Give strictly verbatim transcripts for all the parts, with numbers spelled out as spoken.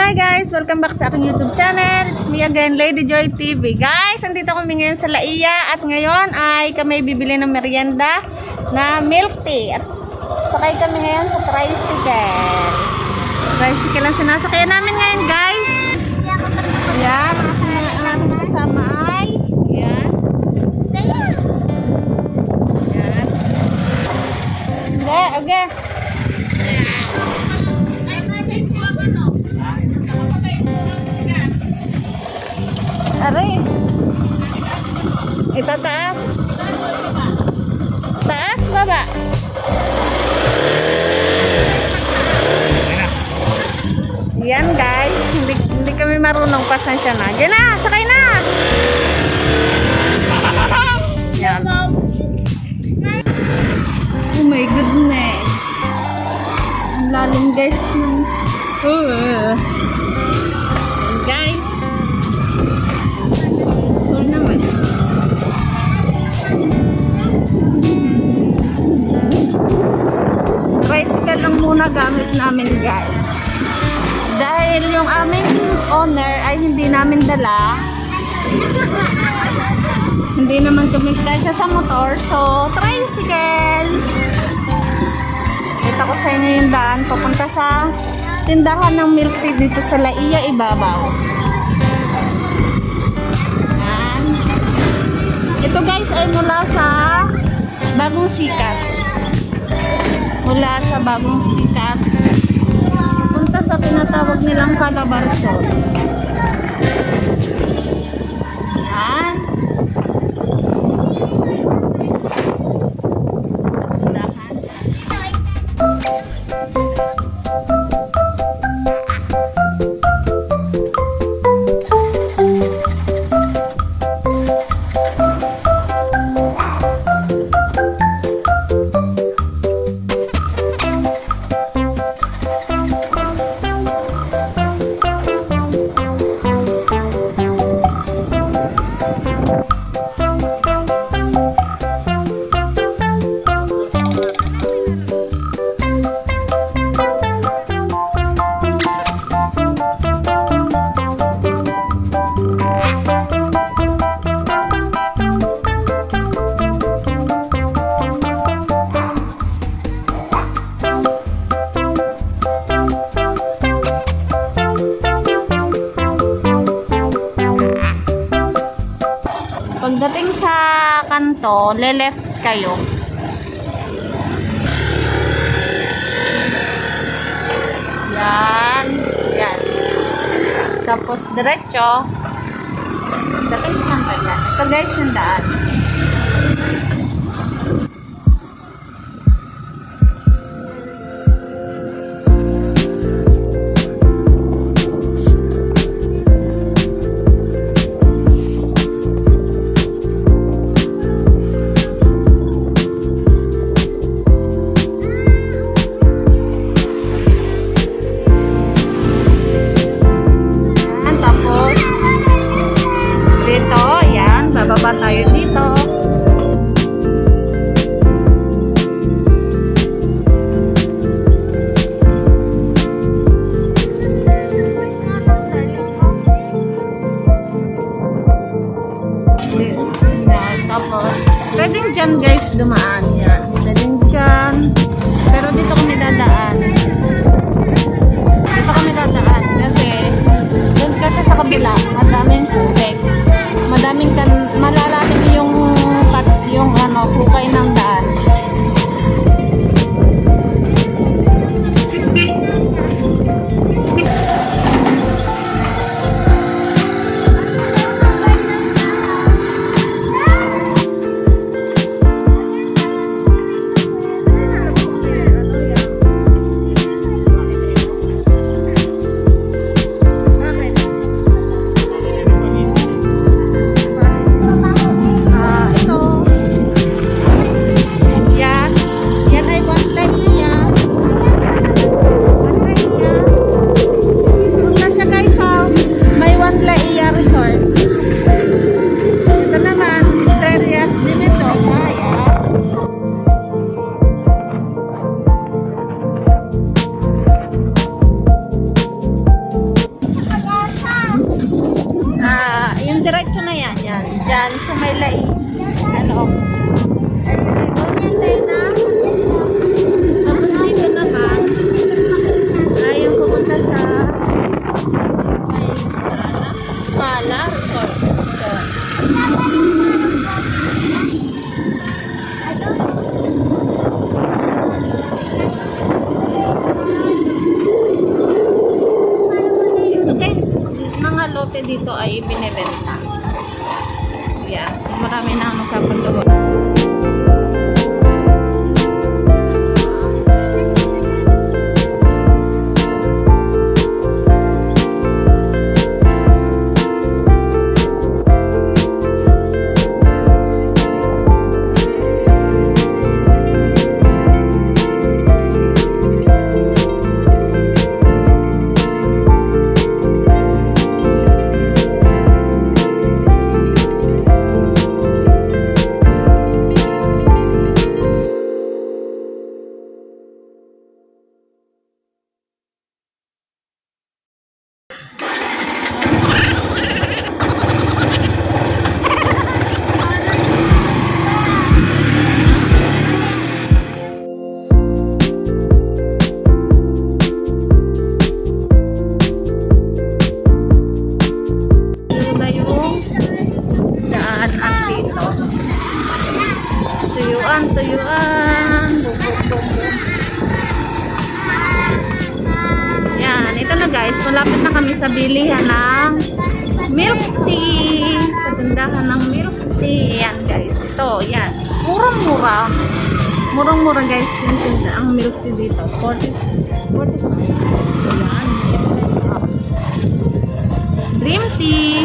Hi guys! Welcome back sa aking YouTube channel. It's me again, Lady Joy T V. Guys, nandito kami ngayon sa Laia at ngayon ay kami bibili ng merienda na milk tea. At sakay kami ngayon sa tricycle. Tricycle ang sinasakyan namin ngayon, guys. Yan, ang aming kasama ay yan. Yan. Okay, okay. Aray. Ito taas. Taas, baba. Yan guys. Hindi, hindi kami marunong, pasensya na. Diyan na, sakay na. Yan. Oh my goodness. Ang lalim guys. Uh. Guys. Tricycle lang muna gamit namin guys dahil yung aming owner ay hindi namin dala, hindi naman kami kasya sa motor, so tricycle. Kita ko sa inyo yung daan papunta sa tindahan ng milk tea dito sa Laia Ibabaw. Yan. Ito guys ay mula sa Bagong Sikat. Mula sa Bagong Sikat punta sa tinatawag nilang Calabarzon. Yan. Dahan. Pagdating sa kanto, le-left kayo. Yan. Yan. Tapos diretso. Dating sa kanto yan. Ito guys yung daan. Bababa tayo dito. Tapos, pwedeng dyan guys dumaan. Yan. Pwedeng dyan. Pero dito kami dadaan. Dito kami dadaan. Kasi, doon kasi sa kabila, madaming tubig. Madaming kan malalalim yung kat yung ano hukay ng daan. dito ay ibinebenta. Yan. Marami na magkapagawa. Tuyuan, tuyuan. Yan, ito na guys. Malapit na kami sa bilihan ng milk tea. Sa tindahan ng milk tea. Yan guys. Ito, yan. Murang-mura. Murang-mura guys yung tindahan ang milk tea dito. forty, forty-five. Yan. Dream tea.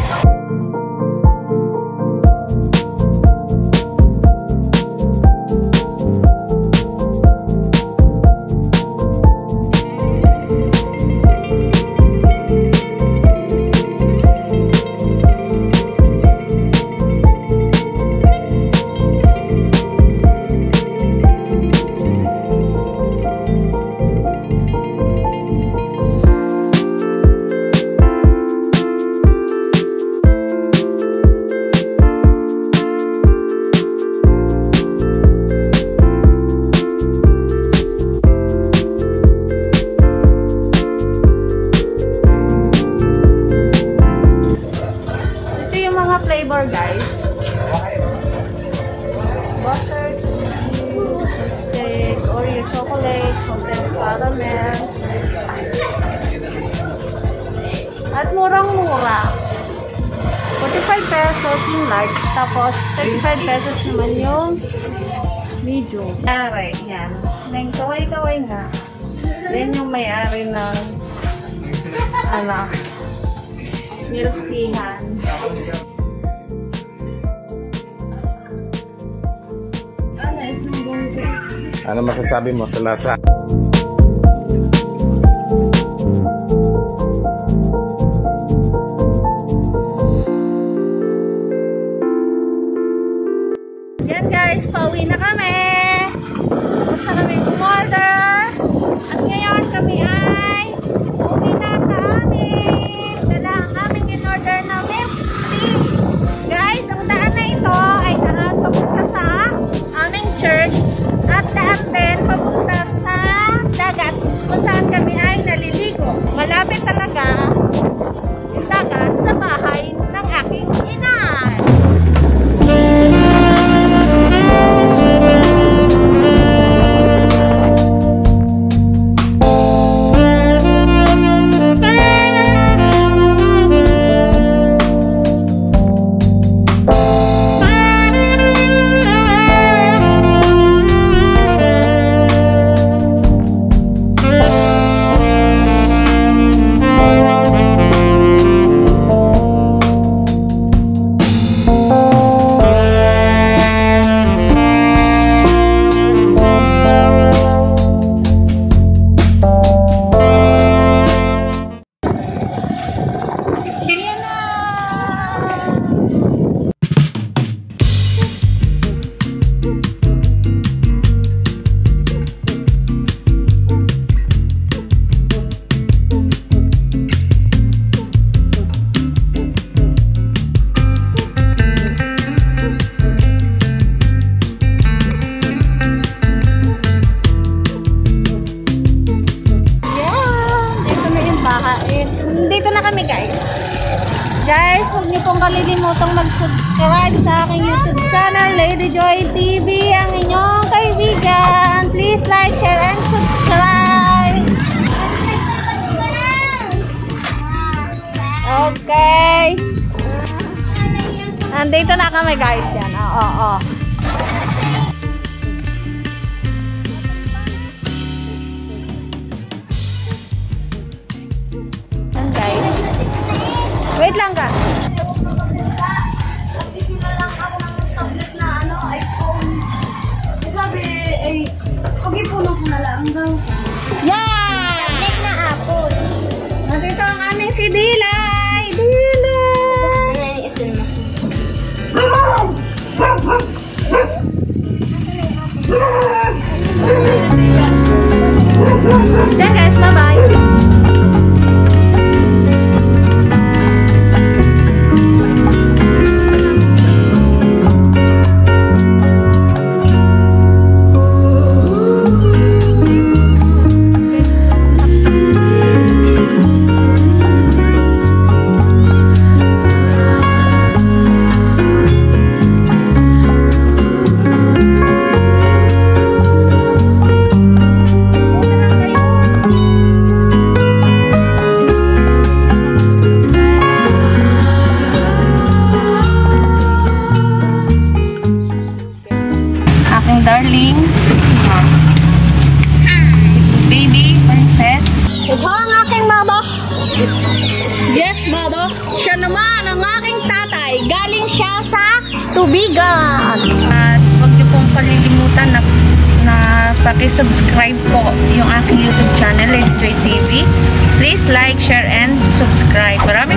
Flavor guys. Butter, cheese, steak, Oreo chocolate, condensed caramel. At murang-mura. forty-five pesos yung large. Tapos thirty-five pesos naman yung medium. May-ari, yan. Neng kaway-kaway nga. Yan yung may-ari ng ano, milk teahan. Ano masasabi mo sa lasa? Yan guys, pauwi na kami. Basta kami umorder. At ngayon kami ay uwi na sa amin. Dala ang aming in-order na milk tea. Guys, ang daan na ito ay daan papunta sa aming church. At daan din papunta sa dagat kung saan kami ay naliligo. Malapit talaga yung dagat sa bahay ng aking inay. Dito na kami guys. Guys, huwag niyo pong kalilimutang mag-subscribe sa aking YouTube channel, Lady Joy T V, ang inyong kaibigan. Please like, share, and subscribe. Okay. Nandito na kami guys. Yan. Oo, oo. Yan guys. Wait lang ka. Yeah! Tablet na apple. Nandito ang aming si Dilay. Dilay! Yan guys, bye-bye. Aking darling uh, baby princess. Ito ang aking mama. Yes, mama. Siya naman ang aking tatay. Galing siya sa tubigan. At huwag niyo pong palilimutan na, na paki-subscribe po yung aking YouTube channel, Lady Joy T V. Please like, share, and subscribe. Maraming